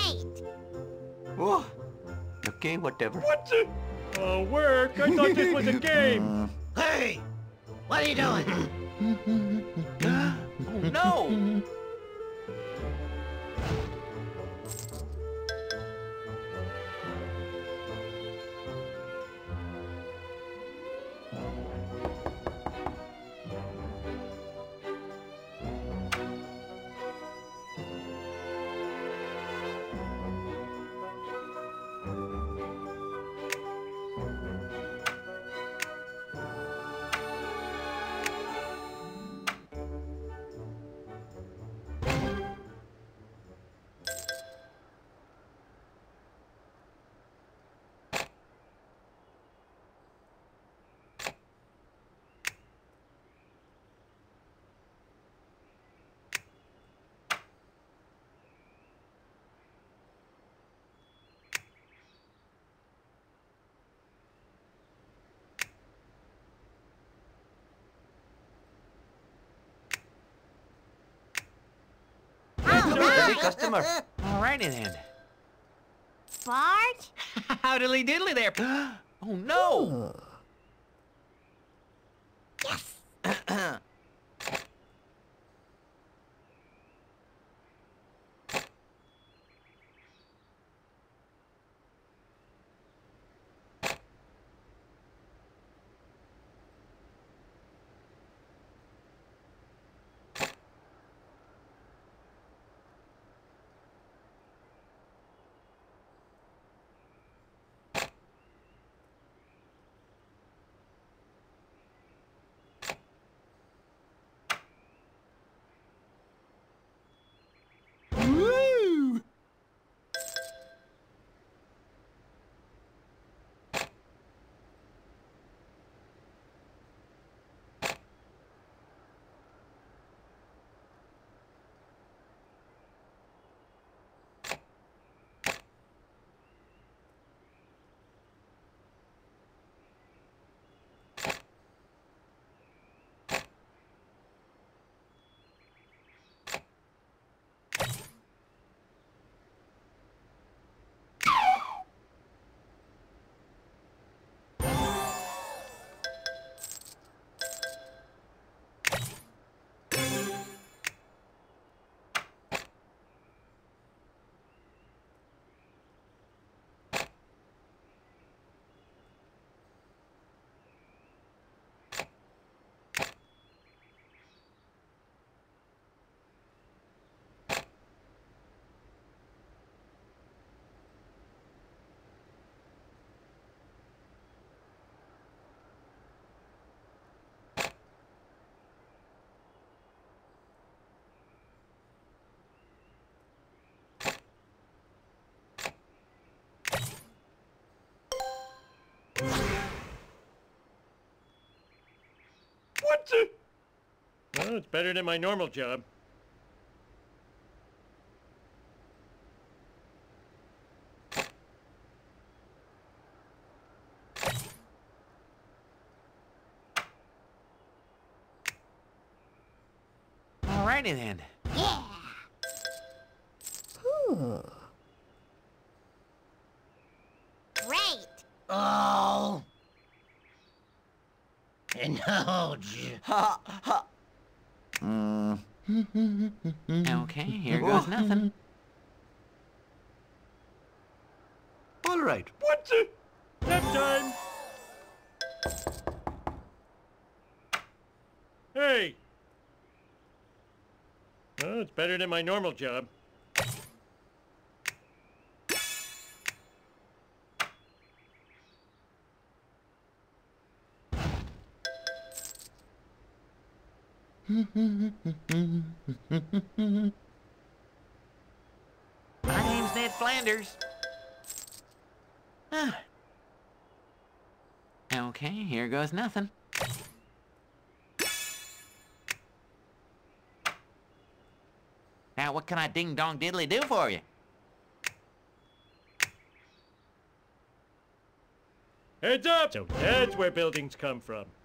Great! Oh, okay, whatever. What the? Oh, work? I thought this was a game. Hey! What are you doing? Oh, no! Busy customer. Alrighty then. Bart? Howdily diddly there. Oh, no! Yes! Woo! What the? Well, it's better than my normal job. Alrighty then. Yeah! Great! Oh. No, Ha, ha. Okay, here goes nothing. All right. What the? Nap time! Hey! Well, it's better than my normal job. My name's Ned Flanders. Okay, here goes nothing. Now, what can I ding-dong diddly do for you? Heads up! So that's where buildings come from.